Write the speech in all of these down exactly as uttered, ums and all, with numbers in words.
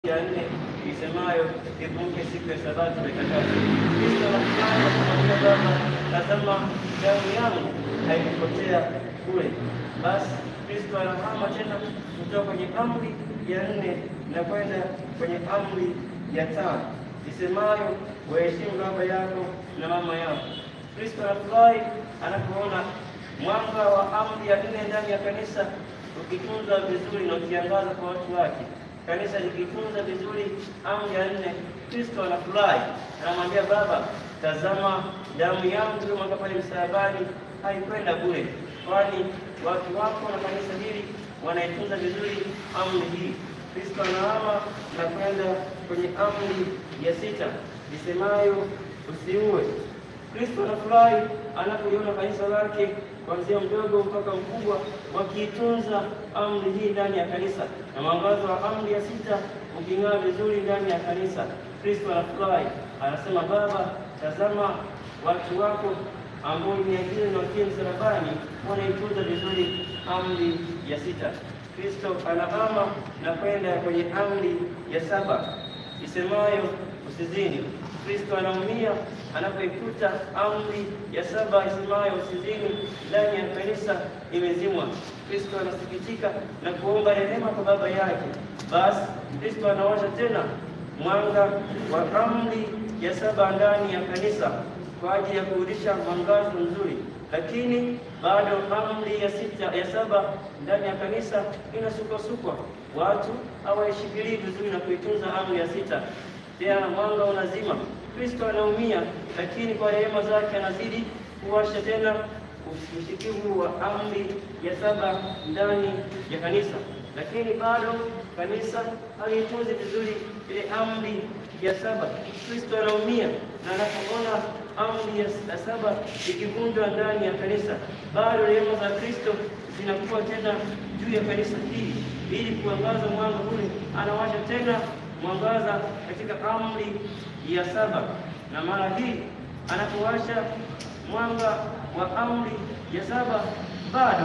ya nne isemayo ikumbuke siku ya Sabato takatifu. Kristo anafanya kumwambia Baba, tazama damu yangu haikupotea kule. Basi Kristo anahama tena kutoka kwenye amri ya nne na kwenda kwenye amri ya tano isemayo waheshimu baba yako na mama yako. Kristo anafurahi anapoona mwanga wa amri ya nne ndani ya kanisa ukitunza vizuri na ukiangaza kwa watu wake. Kanisa likitunza vizuri amri ya nne, Kristo anafurahi, anamwambia Baba, tazama damu yangu iliyomwagwa pale msalabani haikwenda bure, kwani watu wako na kanisa hili wanaitunza vizuri amri hii. Kristo anahama na kwenda kwenye amri ya sita isemayo usiue. Kristo anafurahi anapoiona kanisa lake kuanzia mdogo mpaka mkubwa wakiitunza amri hii ndani ya kanisa, na mwangazo wa amri ya sita uking'aa vizuri ndani ya kanisa. Kristo anafurahi, anasema Baba, tazama watu wako ambao nimeagiza na watie msalabani wanaitunza vizuri amri ya sita. Kristo anahama na kwenda kwenye amri ya saba isemayo usizini. Kristo anaumia anapoikuta amri ya saba isemayo usizini ndani ya kanisa imezimwa. Kristo anasikitika na kuomba rehema kwa Baba yake. Basi Kristo anawasha tena mwanga wa amri ya saba ndani ya kanisa kwa ajili ya kurudisha mwangazo mzuri, lakini bado amri ya sita ya saba ndani ya kanisa inasukwa-sukwa. Watu hawaishikilii vizuri na kuitunza amri ya sita, tena mwanga unazima. Kristo anaumia, lakini kwa rehema zake anazidi kuwasha tena ushikivu wa amri ya saba ndani ya kanisa, lakini bado kanisa halitunzi vizuri ile amri ya saba. Kristo anaumia na anapoona amri ya saba ikivunjwa ndani ya kanisa, bado rehema za Kristo zinakuwa tena juu ya kanisa hili ili kuangaza mwanga ule. Anawasha tena mwangaza katika amri ya saba, na mara hii anapowasha mwanga wa amri ya saba bado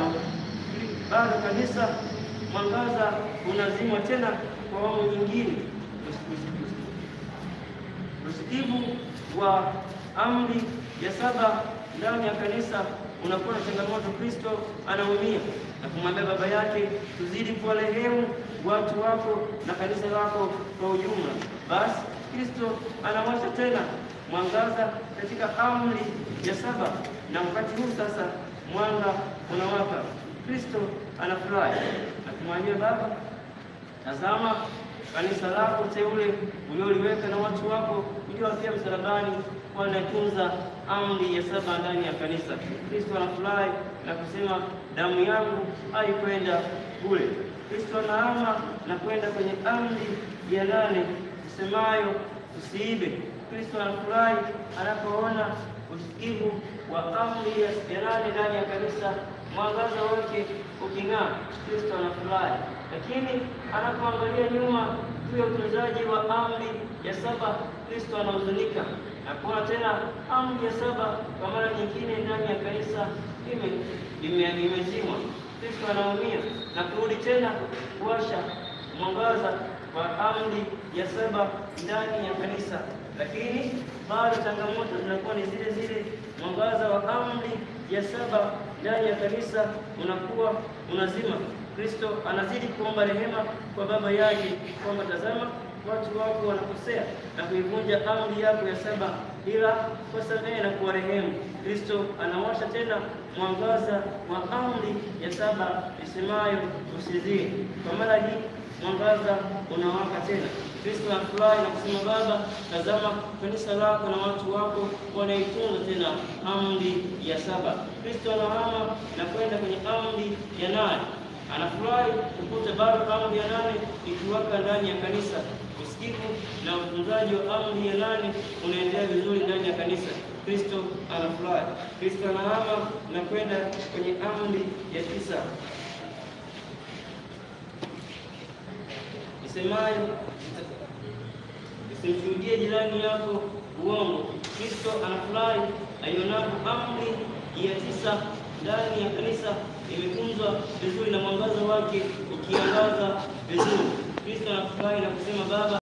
bado kanisa mwangaza unazimwa tena kwa awamu nyingine. Usikivu wa amri ya saba ndani ya kanisa unakuwa na changamoto. Kristo anaumia na kumwambia Baba yake, tuzidi kuwarehemu watu wako na kanisa lako kwa ujumla. Basi Kristo anawasha tena mwangaza katika amri ya saba, na wakati huu sasa mwanga unawaka. Kristo anafurahi na kumwambia Baba, tazama kanisa lako teule ulioliweka na watu wako uliowafia msalabani wanatunza amri ya saba ndani ya kanisa. Kristo anafurahi na kusema damu yangu haikwenda bure. Kristo anahama na kwenda kwenye amri ya nane isemayo usiibe. Kristo anafurahi anapoona usikivu wa amri ya nane ndani ya kanisa, mwangaza wake uking'aa. Kristo anafurahi, lakini anapoangalia nyuma juu ya utunzaji wa amri ya saba, Kristo anahuzunika na kuona tena amri ya saba kwa mara nyingine ndani ya kanisa imezimwa. Kristo anaumia na kurudi tena kuwasha mwangaza wa amri ya saba ndani ya kanisa, lakini bado changamoto zinakuwa ni zile zile. Mwangaza wa amri ya saba ndani ya kanisa unakuwa unazima. Kristo anazidi kuomba rehema kwa Baba yake kwamba tazama watu wako wanakosea na kuivunja amri yako ya saba, ila kusamehe na kuwarehemu. Kristo anawasha tena mwangaza wa amri ya saba isemayo usizini. Kwa mara hii mwangaza unawaka tena. Kristo anafurahi na kusema Baba, tazama kanisa lako na watu wako wanaitunza tena amri ya saba. Kristo anahama na kwenda kwenye amri ya nane. Anafurahi kukuta bado amri ya nane ikiwaka ndani ya kanisa. Usikivu na utunzaji wa amri ya nane unaendelea vizuri ndani ya kanisa. Kristo anafurahi. Kristo anahama na kwenda kwenye amri ya tisa isemayo usimshuhudie jirani yako uongo. Kristo anafurahi aionapo amri ya tisa ndani ya kanisa imetunzwa vizuri na mwangaza wake ukiangaza vizuri. Kristo anafurahi na kusema Baba